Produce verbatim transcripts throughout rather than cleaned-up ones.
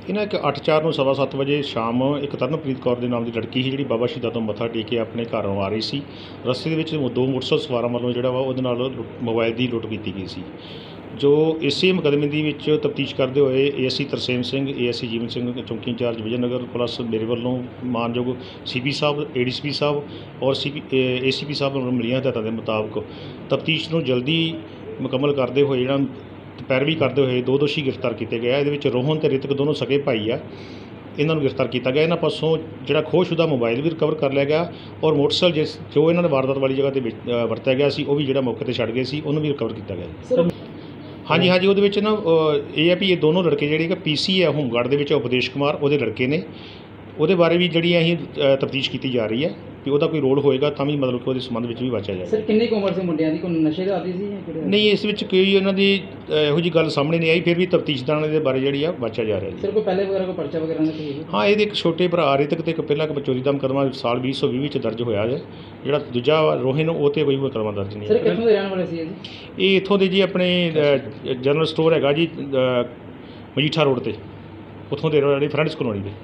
ਇਹ ਨਾ ਇੱਕ ਅੱਠ ਚਾਰ ਨੂੰ ਸਵਾ ਸੱਤ ਵਜੇ ਸ਼ਾਮ ਇੱਕ ਤਰਨਪ੍ਰੀਤ ਕੌਰ ਦੇ ਨਾਮ ਦੀ ਲੜਕੀ ਸੀ ਜਿਹੜੀ ਬਾਬਾ ਸ਼ਹੀਦਾਂ ਤੋਂ ਮੱਥਾ ਟੇਕ ਕੇ ਆਪਣੇ ਘਰੋਂ ਆ ਰਹੀ ਸੀ। ਰਸਤੇ ਦੇ ਵਿੱਚ ਦੋ ਮੋਟਰਸਾਈਕਲ ਸਵਾਰਾਂ ਵੱਲੋਂ ਜਿਹੜਾ ਵਾ ਉਹਦੇ ਨਾਲ ਲੁੱਟ- ਮੋਬਾਈਲ ਦੀ ਲੁੱਟ ਕੀਤੀ ਗਈ ਸੀ। ਜੋ ਇਸੇ ਮੁਕੱਦਮੇ ਦੀ ਵਿੱਚ ਤਫਤੀਸ਼ ਕਰਦੇ ਹੋਏ ਏਐਸਸੀ ਤਰਸੇਮ ਸਿੰਘ, ਏਐਸਸੀ ਜੀਵਨ ਸਿੰਘ, ਚੌਂਕੀ ਇੰਚਾਰਜ ਵਿਜੇਨਗਰ ਪਲੱਸ ਮੇਰੇ ਵੱਲੋਂ ਮਾਨਯੋਗ ਸੀਪੀ ਸਾਹਿਬ, ਏਡੀਸੀਪੀ ਸਾਹਿਬ ਔਰ ਸੀਪੀ ਏਸੀਪੀ ਸਾਹਿਬ ਨੂੰ ਮਿਲੀਆਂ ਹਦਾਇਤਾਂ ਦੇ ਮੁਤਾਬਕ ਤਫਤੀਸ਼ ਨੂੰ ਜਲਦੀ ਮੁਕੰਮਲ ਕਰਦੇ ਹੋਏ ਜਿਹੜਾ ਪੈਰਵੀ ਕਰਦੇ ਹੋਏ ਦੋ ਦੋਸ਼ੀ ਗ੍ਰਿਫਤਾਰ ਕੀਤੇ ਗਏ ਆ। ਇਹਦੇ ਵਿੱਚ ਰੋਹਨ ਤੇ ਰਿਤਕ ਦੋਨੋਂ ਸਕੇ ਭਾਈ ਆ। ਇਹਨਾਂ ਨੂੰ ਗ੍ਰਿਫਤਾਰ ਕੀਤਾ ਗਿਆ। ਇਹਨਾਂ ਪਾਸੋਂ ਜਿਹੜਾ ਖੋਹਸ਼ੁਦਾ ਮੋਬਾਈਲ ਵੀ ਰਿਕਵਰ ਕਰ ਲਿਆ ਗਿਆ ਔਰ ਮੋਟਰਸਾਈਕਲ ਜਿਸ ਜੋ ਇਹਨਾਂ ਨੇ ਵਾਰਦਾਤ ਵਾਲੀ ਜਗ੍ਹਾ 'ਤੇ ਵਿੱਚ ਅ, ਵਰਤਿਆ ਗਿਆ ਸੀ ਉਹ ਵੀ ਜਿਹੜਾ ਮੌਕੇ 'ਤੇ ਛੱਡ ਗਏ ਸੀ ਉਹਨੂੰ ਵੀ ਰਿਕਵਰ ਕੀਤਾ ਗਿਆ ਜੀ। ਸਰ ਹਾਂਜੀ ਹਾਂਜੀ ਉਹਦੇ ਵਿੱਚ ਨਾ ਅ, ਇਹ ਹੈ ਵੀ ਇਹ ਦੋਨੋਂ ਲੜਕੇ ਜਿਹੜੇ ਕਿ ਪੀਸੀ ਹੈ ਹੋਮਗਾਰਡ ਦੇ ਵਿੱਚ ਉਪਦੇਸ਼ ਕੁਮਾਰ ਉਹਦੇ ਲੜਕੇ ਨੇ। ਉਹਦੇ ਬਾਰੇ ਵੀ ਜਿਹੜੀ ਅਸੀਂ ਤਫਤੀਸ਼ ਕੀਤੀ ਜਾ ਰਹੀ ਹੈ ਕਿ ਉਹਦਾ ਕੋਈ ਰੋਲ ਹੋਏਗਾ ਤਾਂ ਵੀ ਮਤਲਬ ਕਿ ਉਹਦੇ ਸੰਬੰਧ ਵਿੱਚ ਵੀ ਵਾਚਿਆ ਜਾਏਗਾ। ਸਰ ਕਿੰਨੀ ਕੁ ਉਮਰ ਸੀ ਮੁੰਡਿਆਂ ਦੀ? ਕੋਈ ਨਸ਼ੇ ਦਾ ਆਦੀ ਸੀ ਜਾਂ ਕਿਹੜੇ? ਨਹੀਂ ਇਸ ਵਿੱਚ ਕੋਈ ਉਹਨਾਂ ਦੀ ਅ, ਇਹੋ ਜਿਹੀ ਗੱਲ ਸਾਹਮਣੇ ਨਹੀਂ ਆਈ। ਫਿਰ ਵੀ ਤਫਤੀਸ਼ਦਾਰਾਂ ਦੇ ਬਾਰੇ ਜਿਹੜੀ ਆ ਵਾਚਿਆ ਜਾ ਰਿਹਾ ਜੀ। ਸਰ ਕੋਈ ਪਹਿਲੇ ਵਗੈਰਾ ਕੋਈ ਪਰਚਾ ਵਗੈਰਾ ਨਾ ਕੋਈ? ਹਾਂ ਇਹਦੇ ਇੱਕ ਛੋਟੇ ਭਰਾ ਰਿਤਕ ਤੇ ਇੱਕ ਪਹਿਲਾਂ ਇੱਕ ਚੋਰੀ ਦਾ ਮੁਕੱਦਮਾ ਸਾਲ ਵੀਹ ਸੌ ਵੀਹ ਵਿੱਚ ਦਰਜ ਹੋਇਆ ਹੈ। ਜਿਹੜਾ ਦੂਜਾ ਵਾ ਰੋਹਿਨ ਉਹ ਤੇ ਕੋਈ ਮੁਕੱਦਮਾ ਦਰਜ ਨਹੀਂ ਸਰ ਹੈ। ਕਿੱਥੋਂ ਦੇ ਰਹਿਣ ਵਾਲੇ ਸੀ ਇਹ ਜੀ? ਇਹ ਇੱਥੋਂ ਦੇ ਜੀ ਆਪਣੇ ਅ, ਜਨਰਲ ਸਟੋਰ ਹੈਗਾ ਜੀ ਅ, ਮਜੀਠਾ ਰੋਡ ਤੇ, ਉੱਥੋਂ ਦੇ ਜਿਹੜੀ ਫਰੈਂਡਸ ਕਲੋਨੀ ਦੇ।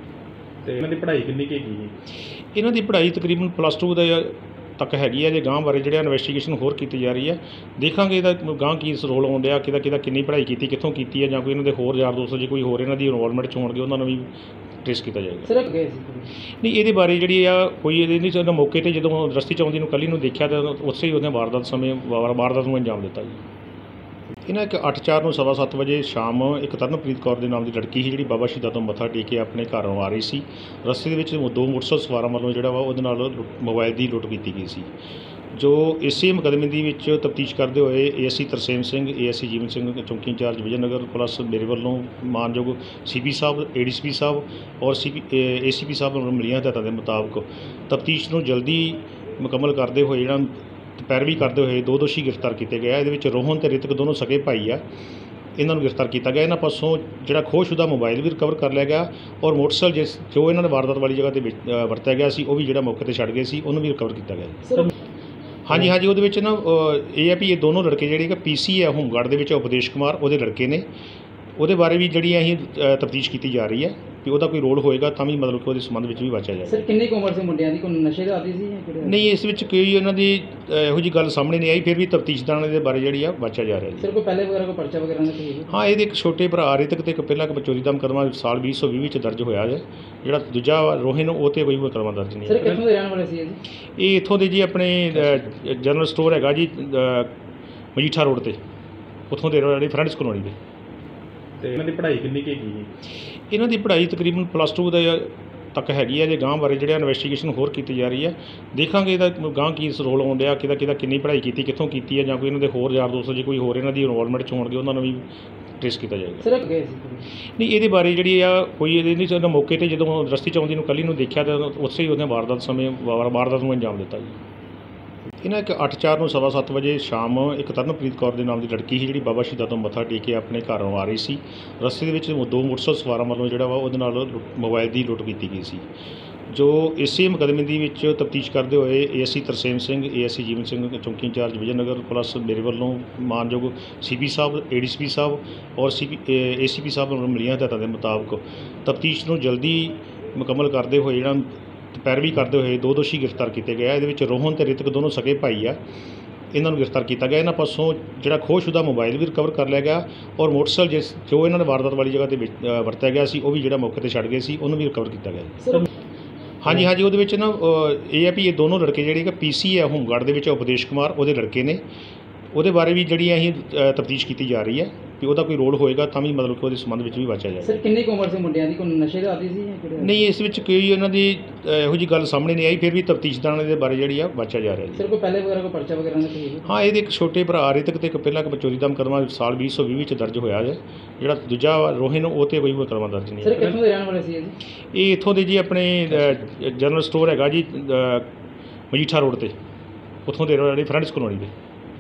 ਤੇ ਇਹਨਾਂ ਦੀ ਪੜ੍ਹਾਈ ਕਿੰਨੀ ਕੁ ਹੈਗੀ ਜੀ? ਇਹਨਾਂ ਦੀ ਪੜ੍ਹਾਈ ਤਕਰੀਬਨ ਪਲੱਸ ਟੂ ਦੇ ਤੱਕ ਹੈਗੀ ਹੈ। ਜੇ ਗਾਂਹ ਬਾਰੇ ਜਿਹੜਾ ਇਨਵੈਸਟੀਗੇਸ਼ਨ ਹੋਰ ਕੀਤੀ ਜਾ ਰਹੀ ਹੈ, ਦੇਖਾਂਗੇ ਇਹਦਾ ਗਾਂਹ ਕੀ ਰੋਲ ਆਉਣ ਡਿਆ, ਕਿਹਦਾ ਕਿਹਦਾ ਕਿੰਨੀ ਪੜ੍ਹਾਈ ਕੀਤੀ, ਕਿੱਥੋਂ ਕੀਤੀ ਹੈ, ਜਾਂ ਕੋਈ ਇਹਨਾਂ ਦੇ ਹੋਰ ਯਾਰ ਦੋਸਤ ਜੇ ਕੋਈ ਹੋਰ ਇਹਨਾਂ ਦੀ ਇਨਵੋਲਵਮੈਂਟ 'ਚ ਹੋਣਗੇ ਉਹਨਾਂ ਨੂੰ ਵੀ ਟ੍ਰੇਸ ਕੀਤਾ ਜਾਏਗਾ। ਸਰ ਗਏ ਸੀ ਨਹੀਂ ਇਹਦੇ ਬਾਰੇ ਜਿਹੜੀ ਆ ਕੋਈ ਇਹਦੇ ਨਹੀਂ ਉਹਨੇ ਮੌਕੇ 'ਤੇ ਜਦੋਂ ਰਸਤੇ 'ਚ ਆਉਂਦੀ ਨੂੰ ਕੱਲੀ ਨੂੰ ਦੇਖਿਆ ਤਾਂ ਉਸੇ ਹੀ ਉਹਨੇ ਵਾਰਦਾਤ ਸਮੇਂ ਵਾਰ- ਵਾਰਦਾਤ ਨੂੰ ਅੰਜਾਮ ਦਿੱਤਾ ਜੀ। ਇਹਨਾਂ ਇੱਕ ਅੱਠ ਚਾਰ ਨੂੰ ਸਵਾ ਸੱਤ ਵਜੇ ਸ਼ਾਮ ਇੱਕ ਤਰਨਪ੍ਰੀਤ ਕੌਰ ਦੇ ਨਾਮ ਦੀ ਲੜਕੀ ਸੀ ਜਿਹੜੀ ਬਾਬਾ ਸ਼ਹੀਦਾਂ ਤੋਂ ਮੱਥਾ ਟੇਕ ਕੇ ਆਪਣੇ ਘਰੋਂ ਆ ਰਹੀ ਸੀ। ਰਸਤੇ ਦੇ ਵਿੱਚ ਦੋ ਮੋਟਰਸਾਈਕਲ ਸਵਾਰਾਂ ਵੱਲੋਂ ਜਿਹੜਾ ਵਾ ਉਹਦੇ ਨਾਲ ਲੁੱਟ- ਮੋਬਾਈਲ ਦੀ ਲੁੱਟ ਕੀਤੀ ਗਈ ਸੀ। ਜੋ ਇਸੇ ਮੁਕੱਦਮੇ ਦੀ ਵਿੱਚ ਤਫਤੀਸ਼ ਕਰਦੇ ਹੋਏ ਏਐਸਸੀ ਤਰਸੇਮ ਸਿੰਘ, ਏਐਸਸੀ ਜੀਵਨ ਸਿੰਘ, ਚੌਂਕੀ ਇੰਚਾਰਜ ਵਿਜੇਨਗਰ ਪਲੱਸ ਮੇਰੇ ਵੱਲੋਂ ਮਾਨਯੋਗ ਸੀਪੀ ਸਾਹਿਬ, ਏਡੀਸੀਪੀ ਸਾਹਿਬ ਔਰ ਸੀਪੀ ਏਸੀਪੀ ਸਾਹਿਬ ਨੂੰ ਮਿਲੀਆਂ ਹਦਾਇਤਾਂ ਦੇ ਮੁਤਾਬਕ ਤਫਤੀਸ਼ ਨੂੰ ਜਲਦੀ ਮੁਕੰਮਲ ਕਰਦੇ ਹੋਏ ਜਿਹੜਾ ਪੈਰਵੀ ਕਰਦੇ ਹੋਏ ਦੋ ਦੋਸ਼ੀ ਗ੍ਰਿਫਤਾਰ ਕੀਤੇ ਗਏ ਆ। ਇਹਦੇ ਵਿੱਚ ਰੋਹਨ ਤੇ ਰਿਤਕ ਦੋਨੋਂ ਸਕੇ ਭਾਈ ਆ। ਇਹਨਾਂ ਨੂੰ ਗ੍ਰਿਫਤਾਰ ਕੀਤਾ ਗਿਆ। ਇਹਨਾਂ ਪਾਸੋਂ ਜਿਹੜਾ ਖੋਹਸ਼ੁਦਾ ਮੋਬਾਈਲ ਵੀ ਰਿਕਵਰ ਕਰ ਲਿਆ ਗਿਆ ਔਰ ਮੋਟਰਸਾਈਕਲ ਜਿਸ ਜੋ ਇਹਨਾਂ ਨੇ ਵਾਰਦਾਤ ਵਾਲੀ ਜਗ੍ਹਾ 'ਤੇ ਵਿੱਚ ਅ, ਵਰਤਿਆ ਗਿਆ ਸੀ ਉਹ ਵੀ ਜਿਹੜਾ ਮੌਕੇ 'ਤੇ ਛੱਡ ਗਏ ਸੀ ਉਹਨੂੰ ਵੀ ਰਿਕਵਰ ਕੀਤਾ ਗਿਆ ਜੀ। ਸਰ ਹਾਂਜੀ ਹਾਂਜੀ ਉਹਦੇ ਵਿੱਚ ਨਾ ਅ, ਇਹ ਹੈ ਵੀ ਇਹ ਦੋਨੋਂ ਲੜਕੇ ਜਿਹੜੇ ਕਿ ਪੀਸੀ ਹੈ ਹੋਮਗਾਰਡ ਦੇ ਵਿੱਚ ਉਪਦੇਸ਼ ਕੁਮਾਰ ਉਹਦੇ ਲੜਕੇ ਨੇ। ਉਹਦੇ ਬਾਰੇ ਵੀ ਜਿਹੜੀ ਅਸੀਂ ਤਫਤੀਸ਼ ਕੀਤੀ ਜਾ ਰਹੀ ਹੈ ਕਿ ਉਹਦਾ ਕੋਈ ਰੋਲ ਹੋਏਗਾ ਤਾਂ ਵੀ ਮਤਲਬ ਕਿ ਉਹਦੇ ਸੰਬੰਧ ਵਿੱਚ ਵੀ ਵਾਚਿਆ ਜਾਏਗਾ। ਸਰ ਕਿੰਨੀ ਕੁ ਉਮਰ ਸੀ ਮੁੰਡਿਆਂ ਦੀ? ਕੋਈ ਨਸ਼ੇ ਦਾ ਆਦੀ ਸੀ ਜਾਂ ਕਿਹੜੇ? ਨਹੀਂ ਇਸ ਵਿੱਚ ਕੋਈ ਉਹਨਾਂ ਦੀ ਅ, ਇਹੋ ਜਿਹੀ ਗੱਲ ਸਾਹਮਣੇ ਨਹੀਂ ਆਈ। ਫਿਰ ਵੀ ਤਫਤੀਸ਼ਦਾਰਾਂ ਦੇ ਬਾਰੇ ਜਿਹੜੀ ਆ ਵਾਚਿਆ ਜਾ ਰਿਹਾ ਜੀ। ਸਰ ਕੋਈ ਪਹਿਲੇ ਵਗੈਰਾ ਕੋਈ ਪਰਚਾ ਵਗੈਰਾ ਨਾ ਕੋਈ? ਹਾਂ ਇਹਦੇ ਇੱਕ ਛੋਟੇ ਭਰਾ ਰਿਤਕ ਤੇ ਇੱਕ ਪਹਿਲਾਂ ਇੱਕ ਚੋਰੀ ਦਾ ਮੁਕੱਦਮਾ ਸਾਲ ਵੀਹ ਸੌ ਵੀਹ ਵਿੱਚ ਦਰਜ ਹੋਇਆ ਹੈ। ਜਿਹੜਾ ਦੂਜਾ ਵਾ ਰੋਹਿਨ ਉਹ ਤੇ ਕੋਈ ਮੁਕੱਦਮਾ ਦਰਜ ਨਹੀਂ ਸਰ ਹੈ। ਕਿੱਥੋਂ ਦੇ ਰਹਿਣ ਵਾਲੇ ਸੀ ਇਹ ਜੀ? ਇਹ ਇੱਥੋਂ ਦੇ ਜੀ ਆਪਣੇ ਅ, ਜਨਰਲ ਸਟੋਰ ਹੈਗਾ ਜੀ ਅ, ਮਜੀਠਾ ਰੋਡ ਤੇ, ਉੱਥੋਂ ਦੇ ਜਿਹੜੀ ਫਰੈਂਡਸ ਕਲੋਨੀ ਦੇ। ਤੇ ਇਹਨਾਂ ਦੀ ਪੜ੍ਹਾਈ ਕਿੰਨੀ ਕੁ ਹੈਗੀ ਜੀ? ਇਹਨਾਂ ਦੀ ਪੜ੍ਹਾਈ ਤਕਰੀਬਨ ਪਲੱਸ ਟੂ ਦੇ ਤੱਕ ਹੈਗੀ ਹੈ। ਜੇ ਗਾਂਹ ਬਾਰੇ ਜਿਹੜਾ ਇਨਵੈਸਟੀਗੇਸ਼ਨ ਹੋਰ ਕੀਤੀ ਜਾ ਰਹੀ ਹੈ, ਦੇਖਾਂਗੇ ਇਹਦਾ ਗਾਂਹ ਕੀ ਰੋਲ ਆਉਣ ਡਿਆ, ਕਿਹਦਾ ਕਿਹਦਾ ਕਿੰਨੀ ਪੜ੍ਹਾਈ ਕੀਤੀ, ਕਿੱਥੋਂ ਕੀਤੀ ਹੈ, ਜਾਂ ਕੋਈ ਇਹਨਾਂ ਦੇ ਹੋਰ ਯਾਰ ਦੋਸਤ ਜੇ ਕੋਈ ਹੋਰ ਇਹਨਾਂ ਦੀ ਇਨਵੋਲਵਮੈਂਟ 'ਚ ਹੋਣਗੇ ਉਹਨਾਂ ਨੂੰ ਵੀ ਟ੍ਰੇਸ ਕੀਤਾ ਜਾਏਗਾ। ਸਰ ਗਏ ਸੀ ਨਹੀਂ ਇਹਦੇ ਬਾਰੇ ਜਿਹੜੀ ਆ ਕੋਈ ਇਹਦੇ ਨਹੀਂ ਉਹਨੇ ਮੌਕੇ 'ਤੇ ਜਦੋਂ ਰਸਤੇ 'ਚ ਆਉਂਦੀ ਨੂੰ ਕੱਲੀ ਨੂੰ ਦੇਖਿਆ ਤਾਂ ਉਸੇ ਹੀ ਉਹਨੇ ਵਾਰਦਾਤ ਸਮੇਂ ਵਾਰ- ਵਾਰਦਾਤ ਨੂੰ ਅੰਜਾਮ ਦਿੱਤਾ ਜੀ। ਇਹਨਾਂ ਇੱਕ ਅੱਠ ਚਾਰ ਨੂੰ ਸਵਾ ਸੱਤ ਵਜੇ ਸ਼ਾਮ ਇੱਕ ਤਰਨਪ੍ਰੀਤ ਕੌਰ ਦੇ ਨਾਮ ਦੀ ਲੜਕੀ ਸੀ ਜਿਹੜੀ ਬਾਬਾ ਸ਼ਹੀਦਾਂ ਤੋਂ ਮੱਥਾ ਟੇਕ ਕੇ ਆਪਣੇ ਘਰੋਂ ਆ ਰਹੀ ਸੀ। ਰਸਤੇ ਦੇ ਵਿੱਚ ਦੋ ਮੋਟਰਸਾਈਕਲ ਸਵਾਰਾਂ ਵੱਲੋਂ ਜਿਹੜਾ ਵਾ ਉਹਦੇ ਨਾਲ ਲੁੱਟ- ਮੋਬਾਈਲ ਦੀ ਲੁੱਟ ਕੀਤੀ ਗਈ ਸੀ। ਜੋ ਇਸੇ ਮੁਕੱਦਮੇ ਦੀ ਵਿੱਚ ਤਫਤੀਸ਼ ਕਰਦੇ ਹੋਏ ਏਐਸਸੀ ਤਰਸੇਮ ਸਿੰਘ, ਏਐਸਸੀ ਜੀਵਨ ਸਿੰਘ, ਚੌਂਕੀ ਇੰਚਾਰਜ ਵਿਜੇਨਗਰ ਪਲੱਸ ਮੇਰੇ ਵੱਲੋਂ ਮਾਨਯੋਗ ਸੀਪੀ ਸਾਹਿਬ, ਏਡੀਸੀਪੀ ਸਾਹਿਬ ਔਰ ਸੀਪੀ ਏਸੀਪੀ ਸਾਹਿਬ ਨੂੰ ਮਿਲੀਆਂ ਹਦਾਇਤਾਂ ਦੇ ਮੁਤਾਬਕ ਤਫਤੀਸ਼ ਨੂੰ ਜਲਦੀ ਮੁਕੰਮਲ ਕਰਦੇ ਹੋਏ ਜਿਹੜਾ ਪੈਰਵੀ ਕਰਦੇ ਹੋਏ ਦੋ ਦੋਸ਼ੀ ਗ੍ਰਿਫਤਾਰ ਕੀਤੇ ਗਏ ਆ। ਇਹਦੇ ਵਿੱਚ ਰੋਹਨ ਤੇ ਰਿਤਕ ਦੋਨੋਂ ਸਕੇ ਭਾਈ ਆ। ਇਹਨਾਂ ਨੂੰ ਗ੍ਰਿਫਤਾਰ ਕੀਤਾ ਗਿਆ। ਇਹਨਾਂ ਪਾਸੋਂ ਜਿਹੜਾ ਖੋਹਸ਼ੁਦਾ ਮੋਬਾਈਲ ਵੀ ਰਿਕਵਰ ਕਰ ਲਿਆ ਗਿਆ ਔਰ ਮੋਟਰਸਾਈਕਲ ਜਿਸ ਜੋ ਇਹਨਾਂ ਨੇ ਵਾਰਦਾਤ ਵਾਲੀ ਜਗ੍ਹਾ 'ਤੇ ਵਿੱਚ ਅ, ਵਰਤਿਆ ਗਿਆ ਸੀ ਉਹ ਵੀ ਜਿਹੜਾ ਮੌਕੇ 'ਤੇ ਛੱਡ ਗਏ ਸੀ ਉਹਨੂੰ ਵੀ ਰਿਕਵਰ ਕੀਤਾ ਗਿਆ ਜੀ। ਸਰ ਹਾਂਜੀ ਹਾਂਜੀ ਉਹਦੇ ਵਿੱਚ ਨਾ ਅ, ਇਹ ਹੈ ਵੀ ਇਹ ਦੋਨੋਂ ਲੜਕੇ ਜਿਹੜੇ ਕਿ ਪੀਸੀ ਹੈ ਹੋਮਗਾਰਡ ਦੇ ਵਿੱਚ ਉਪਦੇਸ਼ ਕੁਮਾਰ ਉਹਦੇ ਲੜਕੇ ਨੇ। ਉਹਦੇ ਬਾਰੇ ਵੀ ਜਿਹੜੀ ਅਸੀਂ ਤਫਤੀਸ਼ ਕੀਤੀ ਜਾ ਰਹੀ ਹੈ ਕਿ ਉਹਦਾ ਕੋਈ ਰੋਲ ਹੋਏਗਾ ਤਾਂ ਵੀ ਮਤਲਬ ਕਿ ਉਹਦੇ ਸੰਬੰਧ ਵਿੱਚ ਵੀ ਵਾਚਿਆ ਜਾਏਗਾ। ਸਰ ਕਿੰਨੀ ਕੁ ਉਮਰ ਸੀ ਮੁੰਡਿਆਂ ਦੀ? ਕੋਈ ਨਸ਼ੇ ਦਾ ਆਦੀ ਸੀ ਜਾਂ ਕਿਹੜੇ? ਨਹੀਂ ਇਸ ਵਿੱਚ ਕੋਈ ਉਹਨਾਂ ਦੀ ਅ, ਇਹੋ ਜਿਹੀ ਗੱਲ ਸਾਹਮਣੇ ਨਹੀਂ ਆਈ। ਫਿਰ ਵੀ ਤਫਤੀਸ਼ਦਾਰਾਂ ਦੇ ਬਾਰੇ ਜਿਹੜੀ ਆ ਵਾਚਿਆ ਜਾ ਰਿਹਾ ਜੀ। ਸਰ ਕੋਈ ਪਹਿਲੇ ਵਗੈਰਾ ਕੋਈ ਪਰਚਾ ਵਗੈਰਾ ਨਾ ਕੋਈ? ਹਾਂ ਇਹਦੇ ਇੱਕ ਛੋਟੇ ਭਰਾ ਰਿਤਕ ਤੇ ਇੱਕ ਪਹਿਲਾਂ ਇੱਕ ਚੋਰੀ ਦਾ ਮੁਕੱਦਮਾ ਸਾਲ ਵੀਹ ਸੌ ਵੀਹ ਵਿੱਚ ਦਰਜ ਹੋਇਆ ਹੈ। ਜਿਹੜਾ ਦੂਜਾ ਵਾ ਰੋਹਿਨ ਉਹ ਤੇ ਕੋਈ ਮੁਕੱਦਮਾ ਦਰਜ ਨਹੀਂ ਸਰ ਹੈ। ਕਿੱਥੋਂ ਦੇ ਰਹਿਣ ਵਾਲੇ ਸੀ ਇਹ ਜੀ? ਇਹ ਇੱਥੋਂ ਦੇ ਜੀ ਆਪਣੇ ਅ, ਜਨਰਲ ਸਟੋਰ ਹੈਗਾ ਜੀ ਅ, ਮਜੀਠਾ ਰੋਡ ਤੇ, ਉੱਥੋਂ ਦੇ ਜਿਹੜੀ ਫਰੈਂਡਸ ਕਲੋਨੀ ਦੇ।